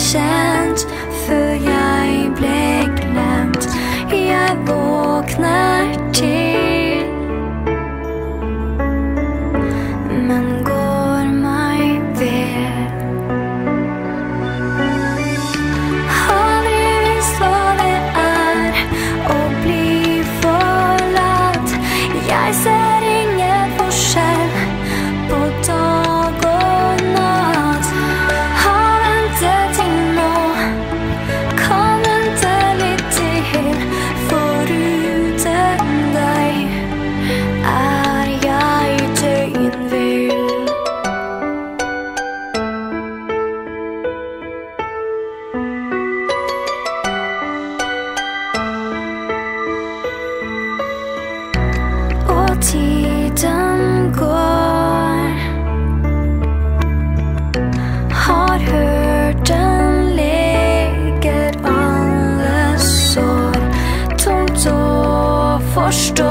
kjent før jeg ble glemt. Jeg våkner til, men går meg ved. Aldri visst hva det er å bli forlatt. Jeg ser ingen forskjell på dag og natt. Har ventet til nå, kan vente litt til. Foruten deg er jeg døgnvill. Og tiden går, har hørt den leger alle sår. Tungt å forstå,